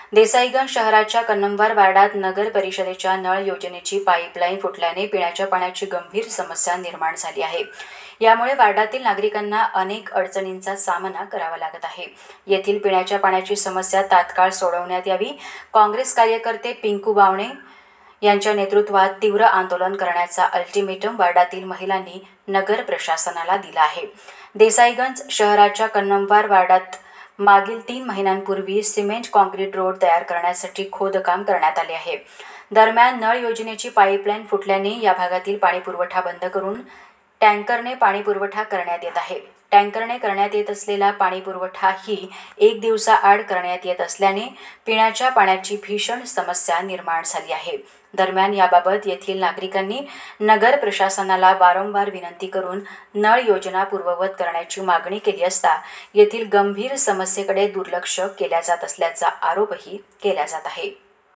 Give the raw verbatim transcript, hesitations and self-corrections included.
देसाईगंज शहराच्या कन्नमवार वार्डात नगर परिषदेच्या नळ योजनेची पाईपलाईन फुटल्याने पिण्याच्या पाण्याची गंभीर समस्या निर्माण झाली आहे। यामुळे वार्डातील नागरिकांना अनेक अडचणींचा सामना करावा लागत आहे। येथील पिण्याच्या पाण्याची समस्या तात्काळ सोडवण्यात यावी। काँग्रेस कार्यकर्ते पिंकू बावणे यांच्या नेतृत्वात तीव्र आंदोलन करण्याचा अल्टिमेटम वार्डातील महिलांनी नगर प्रशासनाला दिला आहे। देसाईगंज शहराच्या कन्नमवार वार्डात मागील तीन महिन्यांपूर्वी सिमेंट कॉन्क्रीट रोड तयार करण्यासाठी खोदकाम करण्यात आले आहे। दरम्यान नळ योजनेची पाईपलाईन फुटल्याने या भागातील पाणीपुरवठा बंद करून टँकरने पाणीपुरवठा करण्यात येत आहे। टँकरने करण्यात येत असलेला पाणीपुरवठा ही एक दिवसाआड करण्यात येत असल्याने पिण्याच्या पाण्याची भीषण समस्या निर्माण झाली आहे। दरम्यान याबाबत येथील नागरिकांनी नगर प्रशासनाला वारंवार विनंती करून नळ योजना पूर्ववत करण्याची मागणी केली असता येथील गंभीर समस्येकडे दुर्लक्ष केल्या जात असल्याचा आरोपही केला जात आहे।